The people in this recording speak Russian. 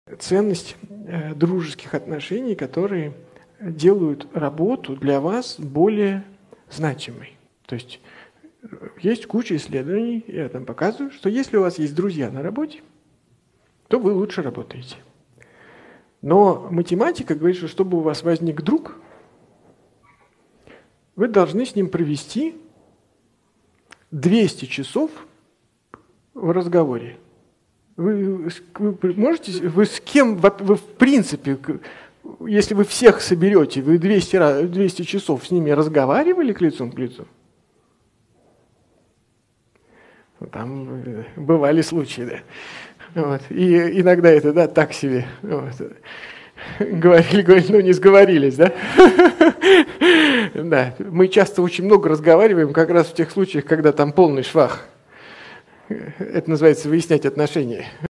ценность дружеских отношений, которые делают работу для вас более значимой. То есть есть куча исследований, я там показываю, что если у вас есть друзья на работе, то вы лучше работаете. Но математика говорит, что чтобы у вас возник друг, вы должны с ним провести 200 часов в разговоре. Вы с кем, вы в принципе, если вы всех соберете, вы 200 часов с ними разговаривали к лицу? Там бывали случаи, да. Вот. И иногда это, да, так себе. Вот. Говорили, ну не сговорились, да? Да. Мы часто очень много разговариваем как раз в тех случаях, когда там полный швах. Это называется выяснять отношения.